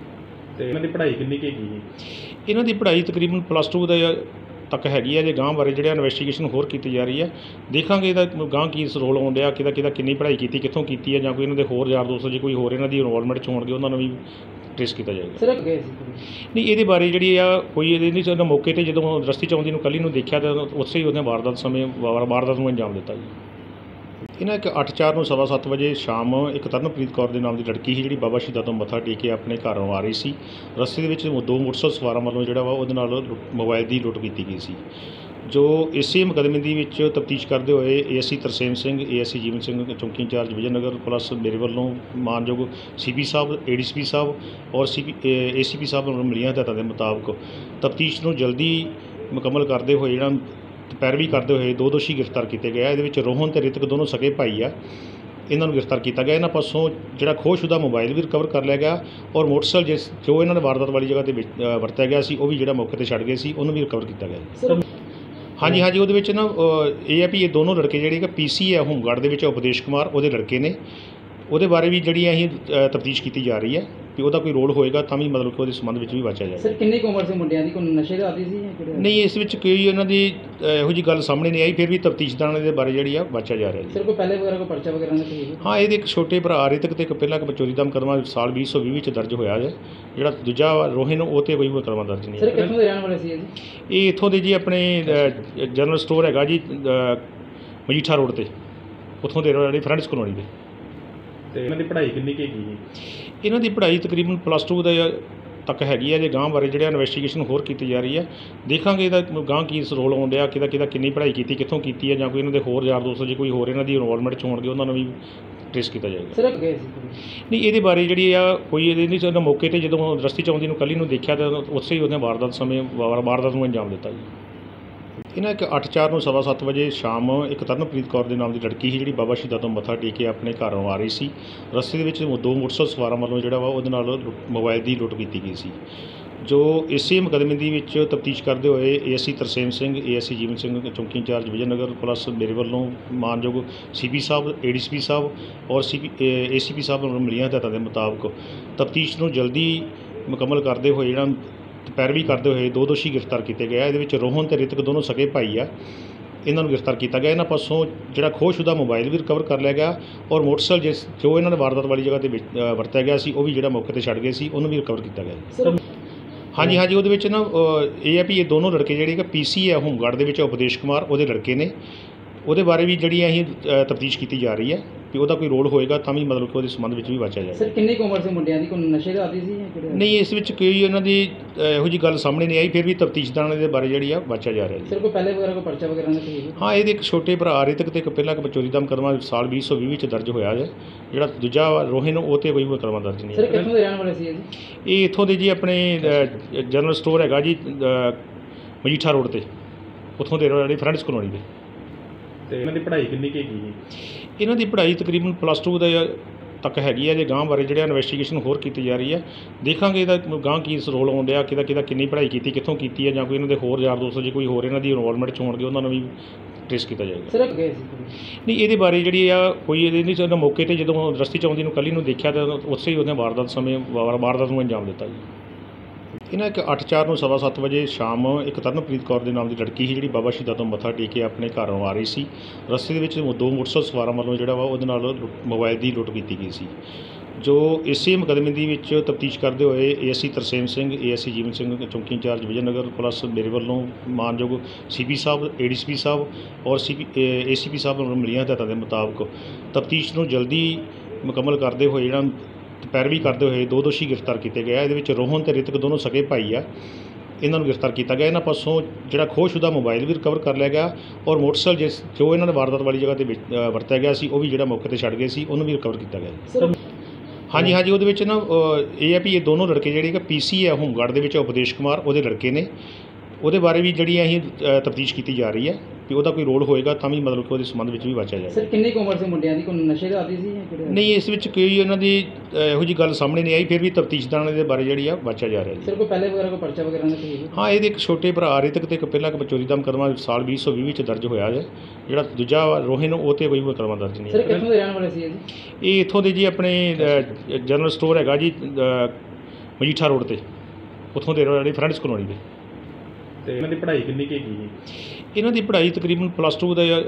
ਤੇ ਇਹਨਾਂ ਦੀ ਪੜ੍ਹਾਈ ਕਿੰਨੀ ਕੁ ਹੈਗੀ ਜੀ? ਇਹਨਾਂ ਦੀ ਪੜ੍ਹਾਈ ਤਕਰੀਬਨ ਪਲੱਸ ਟੂ ਦੇ ਤੱਕ ਹੈਗੀ ਹੈ। ਜੇ ਗਾਂਹ ਬਾਰੇ ਜਿਹੜਾ ਇਨਵੈਸਟੀਗੇਸ਼ਨ ਹੋਰ ਕੀਤੀ ਜਾ ਰਹੀ ਹੈ, ਦੇਖਾਂਗੇ ਇਹਦਾ ਗਾਂਹ ਕੀ ਰੋਲ ਆਉਣ ਡਿਆ, ਕਿਹਦਾ ਕਿਹਦਾ ਕਿੰਨੀ ਪੜ੍ਹਾਈ ਕੀਤੀ, ਕਿੱਥੋਂ ਕੀਤੀ ਹੈ, ਜਾਂ ਕੋਈ ਇਹਨਾਂ ਦੇ ਹੋਰ ਯਾਰ ਦੋਸਤ ਜੇ ਕੋਈ ਹੋਰ ਇਹਨਾਂ ਦੀ ਇਨਵੋਲਵਮੈਂਟ 'ਚ ਹੋਣਗੇ ਉਹਨਾਂ ਨੂੰ ਵੀ ਟ੍ਰੇਸ ਕੀਤਾ ਜਾਏਗਾ। ਸਰ ਗਏ ਸੀ ਕੁੜੀ? ਨਹੀਂ, ਇਹਦੇ ਬਾਰੇ ਜਿਹੜੀ ਆ ਕੋਈ ਇਹਦੇ ਨਹੀਂ ਉਹਨੇ ਮੌਕੇ ਤੇ ਜਦੋਂ ਰਸਤੇ 'ਚ ਆਉਂਦੀ ਨੂੰ ਕੱਲੀ ਨੂੰ ਦੇਖਿਆ ਤਾਂ ਉੱਥੇ ਹੀ ਉਹਨੇ ਵਾਰਦਾਤ ਸਮੇਂ ਵਾਰ- ਵਾਰਦਾਤ ਨੂੰ ਅੰਜਾਮ ਦਿੱਤਾ ਜੀ। ਇਹਨਾਂ ਇੱਕ ਅੱਠ ਚਾਰ ਨੂੰ ਸਵਾ ਸੱਤ ਵਜੇ ਸ਼ਾਮ ਇੱਕ ਤਰਨਪ੍ਰੀਤ ਕੌਰ ਦੇ ਨਾਮ ਦੀ ਲੜਕੀ ਸੀ ਜਿਹੜੀ ਬਾਬਾ ਸ਼ਹੀਦਾਂ ਤੋਂ ਮੱਥਾ ਟੇਕ ਕੇ ਆਪਣੇ ਘਰੋਂ ਆ ਰਹੀ ਸੀ। ਰਸਤੇ ਦੇ ਵਿੱਚ ਦੋ ਮੋਟਰਸਾਈਕਲ ਸਵਾਰਾਂ ਵੱਲੋਂ ਜਿਹੜਾ ਵਾ ਉਹਦੇ ਨਾਲ ਲੁੱਟ- ਮੋਬਾਈਲ ਦੀ ਲੁੱਟ ਕੀਤੀ ਗਈ ਸੀ। ਜੋ ਇਸੇ ਮੁਕੱਦਮੇ ਦੀ ਵਿੱਚ ਤਫਤੀਸ਼ ਕਰਦੇ ਹੋਏ ਏਐਸਸੀ ਤਰਸੇਮ ਸਿੰਘ, ਏਐਸਸੀ ਜੀਵਨ ਸਿੰਘ, ਚੌਂਕੀ ਇੰਚਾਰਜ ਵਿਜੇਨਗਰ ਪਲੱਸ ਮੇਰੇ ਵੱਲੋਂ ਮਾਨਯੋਗ ਸੀਪੀ ਸਾਹਿਬ, ਏਡੀਸੀਪੀ ਸਾਹਿਬ ਔਰ ਸੀਪੀ ਏਸੀਪੀ ਸਾਹਿਬ ਨੂੰ ਮਿਲੀਆਂ ਹਦਾਇਤਾਂ ਦੇ ਮੁਤਾਬਕ ਤਫਤੀਸ਼ ਨੂੰ ਜਲਦੀ ਮੁਕੰਮਲ ਕਰਦੇ ਹੋਏ ਜਿਹੜਾ ਪੈਰਵੀ ਕਰਦੇ ਹੋਏ ਦੋ ਦੋਸ਼ੀ ਗ੍ਰਿਫਤਾਰ ਕੀਤੇ ਗਏ ਆ। ਇਹਦੇ ਵਿੱਚ ਰੋਹਨ ਤੇ ਰਿਤਕ ਦੋਨੋਂ ਸਕੇ ਭਾਈ ਆ। ਇਹਨਾਂ ਨੂੰ ਗ੍ਰਿਫਤਾਰ ਕੀਤਾ ਗਿਆ। ਇਹਨਾਂ ਪਾਸੋਂ ਜਿਹੜਾ ਖੋਹਸ਼ੁਦਾ ਮੋਬਾਈਲ ਵੀ ਰਿਕਵਰ ਕਰ ਲਿਆ ਗਿਆ ਔਰ ਮੋਟਰਸਾਈਕਲ ਜਿਸ ਜੋ ਇਹਨਾਂ ਨੇ ਵਾਰਦਾਤ ਵਾਲੀ ਜਗ੍ਹਾ ਤੇ ਵਿੱਚ, ਅ, ਵਰਤਿਆ ਗਿਆ ਸੀ ਉਹ ਵੀ ਜਿਹੜਾ ਮੌਕੇ ਤੇ ਛੱਡ ਗਏ ਸੀ ਉਹਨੂੰ ਵੀ ਰਿਕਵਰ ਕੀਤਾ ਗਿਆ। ਸਰ ਹਾਂਜੀ ਹਾਂਜੀ ਉਹਦੇ ਵਿੱਚ ਨਾ ਅ, ਇਹ ਹੈ ਵੀ ਇਹ ਦੋਨੋਂ ਲੜਕੇ ਜਿਹੜੇ ਕਿ ਪੀਸੀ ਹੈ ਹੋਮਗਾਰਡ ਦੇ ਵਿੱਚ ਉਪਦੇਸ਼ ਕੁਮਾਰ ਉਹਦੇ ਲੜਕੇ ਨੇ। ਉਹਦੇ ਬਾਰੇ ਵੀ ਜਿਹੜੀ ਅਸੀਂ ਤਫਤੀਸ਼ ਕੀਤੀ ਜਾ ਰਹੀ ਹੈ ਕਿ ਉਹਦਾ ਕੋਈ ਰੋਲ ਹੋਏਗਾ ਤਾਂ ਵੀ ਮਤਲਬ ਕਿ ਉਹਦੇ ਸੰਬੰਧ ਵਿੱਚ ਵੀ ਵਾਚਿਆ ਜਾਏਗਾ। ਸਰ ਕਿੰਨੀ ਕੁ ਉਮਰ ਸੀ ਮੁੰਡਿਆਂ ਦੀ? ਕੋਈ ਨਸ਼ੇ ਦਾ ਆਦੀ ਸੀ ਜਾਂ ਕਿਹੜੇ? ਨਹੀਂ, ਇਸ ਵਿੱਚ ਕੋਈ ਉਹਨਾਂ ਦੀ ਅ, ਇਹੋ ਜਿਹੀ ਗੱਲ ਸਾਹਮਣੇ ਨਹੀਂ ਆਈ। ਫਿਰ ਵੀ ਤਫਤੀਸ਼ਦਾਰਾਂ ਦੇ ਬਾਰੇ ਜਿਹੜੀ ਆ ਵਾਚਿਆ ਜਾ ਰਿਹਾ ਜੀ। ਸਰ ਕੋਈ ਪਹਿਲੇ ਵਗੈਰਾ ਕੋਈ ਪਰਚਾ ਵਗੈਰਾ ਨਾ ਕੋਈ? ਹਾਂ, ਇਹਦੇ ਇੱਕ ਛੋਟੇ ਭਰਾ ਰਿਤਕ ਤੇ ਇੱਕ ਪਹਿਲਾਂ ਇੱਕ ਚੋਰੀ ਦਾ ਮੁਕੱਦਮਾ ਸਾਲ ਵੀਹ ਸੌ ਵੀਹ ਵਿੱਚ ਦਰਜ ਹੋਇਆ ਹੈ। ਜਿਹੜਾ ਦੂਜਾ ਵਾ ਰੋਹਿਨ ਉਹ ਤੇ ਕੋਈ ਮੁਕੱਦਮਾ ਦਰਜ ਨਹੀਂ ਸਰ ਹੈ। ਕਿੱਥੋਂ ਦੇ ਰਹਿਣ ਵਾਲੇ ਸੀ ਇਹ ਜੀ? ਇਹ ਇੱਥੋਂ ਦੇ ਜੀ ਆਪਣੇ ਅ, ਜਨਰਲ ਸਟੋਰ ਹੈਗਾ ਜੀ ਅ, ਮਜੀਠਾ ਰੋਡ ਤੇ, ਉੱਥੋਂ ਦੇ ਰਹਿਣ ਵਾਲੇ ਫਰੈਂਡਸ ਕਲੋਨੀ ਦੇ। ਤੇ ਇਹਨਾਂ ਦੀ ਪੜ੍ਹਾਈ ਕਿੰਨੀ ਕੁ ਹੈਗੀ ਜੀ? ਇਹਨਾਂ ਦੀ ਪੜ੍ਹਾਈ ਤਕਰੀਬਨ ਪਲੱਸ ਟੂ ਦਾ ਤੱਕ ਹੈਗੀ ਹੈ। ਜੇ ਗਾਂਹ ਬਾਰੇ ਜਿਹੜਾ ਇਨਵੈਸਟੀਗੇਸ਼ਨ ਹੋਰ ਕੀਤੀ ਜਾ ਰਹੀ ਹੈ, ਦੇਖਾਂਗੇ ਇਹਦਾ ਗਾਂਹ ਕੀ ਰੋਲ ਆਉਣ ਡਿਆ, ਕਿਹਦਾ ਕਿਹਦਾ ਕਿੰਨੀ ਪੜ੍ਹਾਈ ਕੀਤੀ, ਕਿੱਥੋਂ ਕੀਤੀ ਹੈ, ਜਾਂ ਕੋਈ ਇਹਨਾਂ ਦੇ ਹੋਰ ਯਾਰ ਦੋਸਤ ਜੇ ਕੋਈ ਹੋਰ ਇਹਨਾਂ ਦੀ ਇਨਵੋਲਵਮੈਂਟ 'ਚ ਹੋਣਗੇ ਉਹਨਾਂ ਨੂੰ ਵੀ ਟ੍ਰੇਸ ਕੀਤਾ ਜਾਏਗਾ। ਸਰ ਗਏ ਸੀ ਕੁੜੀ? ਨਹੀਂ, ਇਹਦੇ ਬਾਰੇ ਜਿਹੜੀ ਆ ਕੋਈ ਇਹਦੇ ਨਹੀਂ ਉਹਨੇ ਮੌਕੇ ਤੇ ਜਦੋਂ ਰਸਤੇ 'ਚ ਆਉਂਦੀ ਨੂੰ ਕੱਲੀ ਨੂੰ ਦੇਖਿਆ ਤਾਂ ਉੱਥੇ ਹੀ ਉਹਨੇ ਵਾਰਦਾਤ ਸਮੇਂ ਵਾਰ- ਵਾਰਦਾਤ ਨੂੰ ਅੰਜਾਮ ਦਿੱਤਾ ਜੀ। ਇਹਨਾਂ ਇੱਕ ਅੱਠ ਚਾਰ ਨੂੰ ਸਵਾ ਸੱਤ ਵਜੇ ਸ਼ਾਮ ਇੱਕ ਤਰਨਪ੍ਰੀਤ ਕੌਰ ਦੇ ਨਾਮ ਦੀ ਲੜਕੀ ਸੀ ਜਿਹੜੀ ਬਾਬਾ ਸ਼ਹੀਦਾਂ ਤੋਂ ਮੱਥਾ ਟੇਕ ਕੇ ਆਪਣੇ ਘਰੋਂ ਆ ਰਹੀ ਸੀ। ਰਸਤੇ ਦੇ ਵਿੱਚ ਦੋ ਮੋਟਰਸਾਈਕਲ ਸਵਾਰਾਂ ਵੱਲੋਂ ਜਿਹੜਾ ਵਾ ਉਹਦੇ ਨਾਲ ਲੁੱਟ- ਮੋਬਾਈਲ ਦੀ ਲੁੱਟ ਕੀਤੀ ਗਈ ਸੀ। ਜੋ ਇਸੇ ਮੁਕੱਦਮੇ ਦੀ ਵਿੱਚ ਤਫਤੀਸ਼ ਕਰਦੇ ਹੋਏ ਏਐਸਸੀ ਤਰਸੇਮ ਸਿੰਘ, ਏਐਸਸੀ ਜੀਵਨ ਸਿੰਘ, ਚੌਂਕੀ ਇੰਚਾਰਜ ਵਿਜੇਨਗਰ ਪਲੱਸ ਮੇਰੇ ਵੱਲੋਂ ਮਾਨਯੋਗ ਸੀਪੀ ਸਾਹਿਬ, ਏਡੀਸੀਪੀ ਸਾਹਿਬ ਔਰ ਸੀਪੀ ਏਸੀਪੀ ਸਾਹਿਬ ਨੂੰ ਮਿਲੀਆਂ ਹਦਾਇਤਾਂ ਦੇ ਮੁਤਾਬਕ ਤਫਤੀਸ਼ ਨੂੰ ਜਲਦੀ ਮੁਕੰਮਲ ਕਰਦੇ ਹੋਏ ਜਿਹੜਾ ਪੈਰਵੀ ਕਰਦੇ ਹੋਏ ਦੋ ਦੋਸ਼ੀ ਗ੍ਰਿਫਤਾਰ ਕੀਤੇ ਗਏ ਆ। ਇਹਦੇ ਵਿੱਚ ਰੋਹਨ ਤੇ ਰਿਤਕ ਦੋਨੋਂ ਸਕੇ ਭਾਈ ਆ। ਇਹਨਾਂ ਨੂੰ ਗ੍ਰਿਫਤਾਰ ਕੀਤਾ ਗਿਆ। ਇਹਨਾਂ ਪਾਸੋਂ ਜਿਹੜਾ ਖੋਹਸ਼ੁਦਾ ਮੋਬਾਈਲ ਵੀ ਰਿਕਵਰ ਕਰ ਲਿਆ ਗਿਆ ਔਰ ਮੋਟਰਸਾਈਕਲ ਜਿਸ ਜੋ ਇਹਨਾਂ ਨੇ ਵਾਰਦਾਤ ਵਾਲੀ ਜਗ੍ਹਾ ਤੇ ਵਿੱਚ, ਅ, ਵਰਤਿਆ ਗਿਆ ਸੀ ਉਹ ਵੀ ਜਿਹੜਾ ਮੌਕੇ ਤੇ ਛੱਡ ਗਏ ਸੀ ਉਹਨੂੰ ਵੀ ਰਿਕਵਰ ਕੀਤਾ ਗਿਆ। ਸਰ ਹਾਂਜੀ ਹਾਂਜੀ ਉਹਦੇ ਵਿੱਚ ਨਾ ਅ, ਇਹ ਹੈ ਵੀ ਇਹ ਦੋਨੋਂ ਲੜਕੇ ਜਿਹੜੇ ਕਿ ਪੀਸੀ ਹੈ ਹੋਮਗਾਰਡ ਦੇ ਵਿੱਚ ਉਪਦੇਸ਼ ਕੁਮਾਰ ਉਹਦੇ ਲੜਕੇ ਨੇ। ਉਹਦੇ ਬਾਰੇ ਵੀ ਜਿਹੜੀ ਅਸੀਂ ਤਫਤੀਸ਼ ਕੀਤੀ ਜਾ ਰਹੀ ਹੈ ਕਿ ਉਹਦਾ ਕੋਈ ਰੋਲ ਹੋਏਗਾ ਤਾਂ ਵੀ ਮਤਲਬ ਕਿ ਉਹਦੇ ਸੰਬੰਧ ਵਿੱਚ ਵੀ ਵਾਚਿਆ ਜਾਏਗਾ। ਸਰ ਕਿੰਨੀ ਕੁ ਉਮਰ ਸੀ ਮੁੰਡਿਆਂ ਦੀ? ਕੋਈ ਨਸ਼ੇ ਦਾ ਆਦੀ ਸੀ ਜਾਂ ਕਿਹੜੇ? ਨਹੀਂ, ਇਸ ਵਿੱਚ ਕੋਈ ਉਹਨਾਂ ਦੀ ਅ, ਇਹੋ ਜਿਹੀ ਗੱਲ ਸਾਹਮਣੇ ਨਹੀਂ ਆਈ। ਫਿਰ ਵੀ ਤਫਤੀਸ਼ਦਾਰਾਂ ਦੇ ਬਾਰੇ ਜਿਹੜੀ ਆ ਵਾਚਿਆ ਜਾ ਰਿਹਾ ਜੀ। ਸਰ ਕੋਈ ਪਹਿਲੇ ਵਗੈਰਾ ਕੋਈ ਪਰਚਾ ਵਗੈਰਾ ਨਾ ਕੋਈ? ਹਾਂ, ਇਹਦੇ ਇੱਕ ਛੋਟੇ ਭਰਾ ਰਿਤਕ ਤੇ ਇੱਕ ਪਹਿਲਾਂ ਇੱਕ ਚੋਰੀ ਦਾ ਮੁਕੱਦਮਾ ਸਾਲ ਵੀਹ ਸੌ ਵੀਹ ਵਿੱਚ ਦਰਜ ਹੋਇਆ ਹੈ। ਜਿਹੜਾ ਦੂਜਾ ਵਾ ਰੋਹਿਨ ਉਹ ਤੇ ਕੋਈ ਮੁਕੱਦਮਾ ਦਰਜ ਨਹੀਂ ਸਰ ਹੈ। ਕਿੱਥੋਂ ਦੇ ਰਹਿਣ ਵਾਲੇ ਸੀ ਇਹ ਜੀ? ਇਹ ਇੱਥੋਂ ਦੇ ਜੀ ਆਪਣੇ ਅ, ਜਨਰਲ ਸਟੋਰ ਹੈਗਾ ਜੀ ਅ, ਮਜੀਠਾ ਰੋਡ ਤੇ, ਉੱਥੋਂ ਦੇ ਰਹਿਣ ਵਾਲੇ ਫਰੈਂਡਸ ਕਲੋਨੀ ਦੇ। ਤੇ ਇਹਨਾਂ ਦੀ ਪੜ੍ਹਾਈ ਕਿੰਨੀ ਕੁ ਹੈਗੀ ਜੀ? ਇਹਨਾਂ ਦੀ ਪੜ੍ਹਾਈ ਤਕਰੀਬਨ ਪਲੱਸ ਟੂ ਦਾ ਤੱਕ ਹੈਗੀ ਹੈ। ਜੇ ਗਾਂਹ ਬਾਰੇ ਜਿਹੜਾ ਇਨਵੈਸਟੀਗੇਸ਼ਨ ਹੋਰ ਕੀਤੀ ਜਾ ਰਹੀ ਹੈ, ਦੇਖਾਂਗੇ ਇਹਦਾ ਗਾਂਹ ਕੀ ਰੋਲ ਆਉਣ ਡਿਆ, ਕਿਹਦਾ ਕਿਹਦਾ ਕਿੰਨੀ ਪੜ੍ਹਾਈ ਕੀਤੀ, ਕਿੱਥੋਂ ਕੀਤੀ ਹੈ, ਜਾਂ ਕੋਈ ਇਹਨਾਂ ਦੇ ਹੋਰ ਯਾਰ ਦੋਸਤ ਜੇ ਕੋਈ ਹੋਰ ਇਹਨਾਂ ਦੀ ਇਨਵੋਲਵਮੈਂਟ 'ਚ ਹੋਣਗੇ ਉਹਨਾਂ ਨੂੰ ਵੀ ਟ੍ਰੇਸ ਕੀਤਾ ਜਾਏਗਾ। ਸਰ ਗਏ ਸੀ ਕੁੜੀ? ਨਹੀਂ, ਇਹਦੇ ਬਾਰੇ ਜਿਹੜੀ ਆ ਕੋਈ ਇਹਦੇ ਨਹੀਂ ਉਹਨੇ ਮੌਕੇ ਤੇ ਜਦੋਂ ਰਸਤੇ 'ਚ ਆਉਂਦੀ ਨੂੰ ਕੱਲੀ ਨੂੰ ਦੇਖਿਆ ਤਾਂ ਉੱਥੇ ਹੀ ਉਹਨੇ ਵਾਰਦਾਤ ਸਮੇਂ ਵਾਰ- ਵਾਰਦਾਤ ਨੂੰ ਅੰਜਾਮ ਦਿੱਤਾ ਜੀ। ਇਹਨਾਂ ਇੱਕ ਅੱਠ ਚਾਰ ਨੂੰ ਸਵਾ ਸੱਤ ਵਜੇ ਸ਼ਾਮ ਇੱਕ ਤਰਨਪ੍ਰੀਤ ਕੌਰ ਦੇ ਨਾਮ ਦੀ ਲੜਕੀ ਸੀ ਜਿਹੜੀ ਬਾਬਾ ਸ਼ਹੀਦਾਂ ਤੋਂ ਮੱਥਾ ਟੇਕ ਕੇ ਆਪਣੇ ਘਰੋਂ ਆ ਰਹੀ ਸੀ। ਰਸਤੇ ਦੇ ਵਿੱਚ ਦੋ ਮੋਟਰਸਾਈਕਲ ਸਵਾਰਾਂ ਵੱਲੋਂ ਜਿਹੜਾ ਵਾ ਉਹਦੇ ਨਾਲ ਲੁੱਟ- ਮੋਬਾਈਲ ਦੀ ਲੁੱਟ ਕੀਤੀ ਗਈ ਸੀ। ਜੋ ਇਸੇ ਮੁਕੱਦਮੇ ਦੀ ਵਿੱਚ ਤਫਤੀਸ਼ ਕਰਦੇ ਹੋਏ ਏਐਸਸੀ ਤਰਸੇਮ ਸਿੰਘ, ਏਐਸਸੀ ਜੀਵਨ ਸਿੰਘ, ਚੌਂਕੀ ਇੰਚਾਰਜ ਵਿਜੇਨਗਰ ਪਲੱਸ ਮੇਰੇ ਵੱਲੋਂ ਮਾਨਯੋਗ ਸੀਪੀ ਸਾਹਿਬ, ਏਡੀਸੀਪੀ ਸਾਹਿਬ ਔਰ ਸੀਪੀ ਏਸੀਪੀ ਸਾਹਿਬ ਨੂੰ ਮਿਲੀਆਂ ਹਦਾਇਤਾਂ ਦੇ ਮੁਤਾਬਕ ਤਫਤੀਸ਼ ਨੂੰ ਜਲਦੀ ਮੁਕੰਮਲ ਕਰਦੇ ਹੋਏ ਜਿਹੜਾ ਪੈਰਵੀ ਕਰਦੇ ਹੋਏ ਦੋ ਦੋਸ਼ੀ ਗ੍ਰਿਫਤਾਰ ਕੀਤੇ ਗਏ ਆ। ਇਹਦੇ ਵਿੱਚ ਰੋਹਨ ਤੇ ਰਿਤਕ ਦੋਨੋਂ ਸਕੇ ਭਾਈ ਆ। ਇਹਨਾਂ ਨੂੰ ਗ੍ਰਿਫਤਾਰ ਕੀਤਾ ਗਿਆ। ਇਹਨਾਂ ਪਾਸੋਂ ਜਿਹੜਾ ਖੋਹਸ਼ੁਦਾ ਮੋਬਾਈਲ ਵੀ ਰਿਕਵਰ ਕਰ ਲਿਆ ਗਿਆ ਔਰ ਮੋਟਰਸਾਈਕਲ ਜਿਸ ਜੋ ਇਹਨਾਂ ਨੇ ਵਾਰਦਾਤ ਵਾਲੀ ਜਗ੍ਹਾ ਤੇ ਵਿੱਚ, ਅ, ਵਰਤਿਆ ਗਿਆ ਸੀ ਉਹ ਵੀ ਜਿਹੜਾ ਮੌਕੇ ਤੇ ਛੱਡ ਗਏ ਸੀ ਉਹਨੂੰ ਵੀ ਰਿਕਵਰ ਕੀਤਾ ਗਿਆ। ਸਰ ਹਾਂਜੀ ਹਾਂਜੀ ਉਹਦੇ ਵਿੱਚ ਨਾ ਅ, ਇਹ ਹੈ ਵੀ ਇਹ ਦੋਨੋਂ ਲੜਕੇ ਜਿਹੜੇ ਕਿ ਪੀਸੀ ਹੈ ਹੋਮਗਾਰਡ ਦੇ ਵਿੱਚ ਉਪਦੇਸ਼ ਕੁਮਾਰ ਉਹਦੇ ਲੜਕੇ ਨੇ। ਉਹਦੇ ਬਾਰੇ ਵੀ ਜਿਹੜੀ ਅਸੀਂ ਤਫਤੀਸ਼ ਕੀਤੀ ਜਾ ਰਹੀ ਹੈ ਕਿ ਉਹਦਾ ਕੋਈ ਰੋਲ ਹੋਏਗਾ ਤਾਂ ਵੀ ਮਤਲਬ ਕਿ ਉਹਦੇ ਸੰਬੰਧ ਵਿੱਚ ਵੀ ਵਾਚਿਆ ਜਾਏਗਾ। ਸਰ ਕਿੰਨੀ ਕੁ ਉਮਰ ਸੀ ਮੁੰਡਿਆਂ ਦੀ? ਕੋਈ ਨਸ਼ੇ ਦਾ ਆਦੀ ਸੀ ਜਾਂ ਕਿਹੜੇ? ਨਹੀਂ, ਇਸ ਵਿੱਚ ਕੋਈ ਉਹਨਾਂ ਦੀ ਅ, ਇਹੋ ਜਿਹੀ ਗੱਲ ਸਾਹਮਣੇ ਨਹੀਂ ਆਈ। ਫਿਰ ਵੀ ਤਫਤੀਸ਼ਦਾਰਾਂ ਦੇ ਬਾਰੇ ਜਿਹੜੀ ਆ ਵਾਚਿਆ ਜਾ ਰਿਹਾ ਜੀ। ਸਰ ਕੋਈ ਪਹਿਲੇ ਵਗੈਰਾ ਕੋਈ ਪਰਚਾ ਵਗੈਰਾ ਨਾ ਕੋਈ? ਹਾਂ, ਇਹਦੇ ਇੱਕ ਛੋਟੇ ਭਰਾ ਰਿਤਕ ਤੇ ਇੱਕ ਪਹਿਲਾਂ ਇੱਕ ਚੋਰੀ ਦਾ ਮੁਕੱਦਮਾ ਸਾਲ ਵੀਹ ਸੌ ਵੀਹ ਵਿੱਚ ਦਰਜ ਹੋਇਆ ਹੈ। ਜਿਹੜਾ ਦੂਜਾ ਵਾ ਰੋਹਿਨ ਉਹ ਤੇ ਕੋਈ ਮੁਕੱਦਮਾ ਦਰਜ ਨਹੀਂ ਸਰ ਹੈ। ਕਿੱਥੋਂ ਦੇ ਰਹਿਣ ਵਾਲੇ ਸੀ ਇਹ ਜੀ? ਇਹ ਇੱਥੋਂ ਦੇ ਜੀ ਆਪਣੇ ਅ, ਜਨਰਲ ਸਟੋਰ ਹੈਗਾ ਜੀ ਅ, ਮਜੀਠਾ ਰੋਡ ਤੇ, ਉੱਥੋਂ ਦੇ ਰਹਿਣ ਵਾਲੇ ਫਰੈਂਡਸ ਕਲੋਨੀ ਦੇ। ਤੇ ਇਹਨਾਂ ਦੀ ਪੜ੍ਹਾਈ ਕਿੰਨੀ ਕੁ ਹੈਗੀ ਜੀ? ਇਹਨਾਂ ਦੀ ਪੜ੍ਹਾਈ ਤਕਰੀਬਨ ਪਲੱਸ ਟੂ ਦਾ